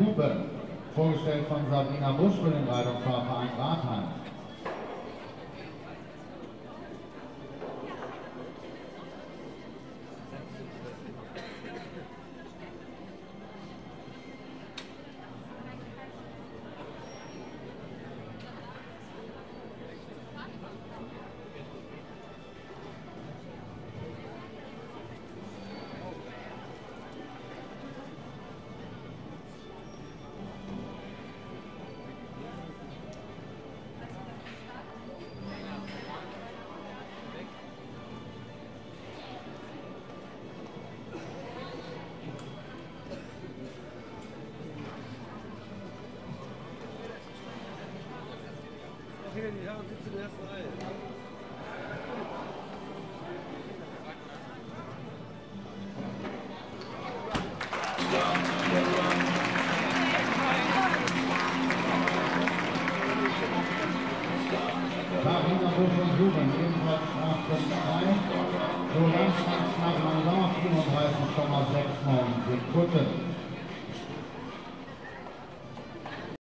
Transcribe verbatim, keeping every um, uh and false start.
Huben, vorgestellt von Sabrina Busch für den Reitungsfahrverein Ratheim. Okay, die Herren sitzen in der ersten Reihe. Sabrina Busch und Huben, ebenfalls Strafpunkt drei. So langsam knapp langsam vierunddreißig Komma neunundsechzig Sekunden.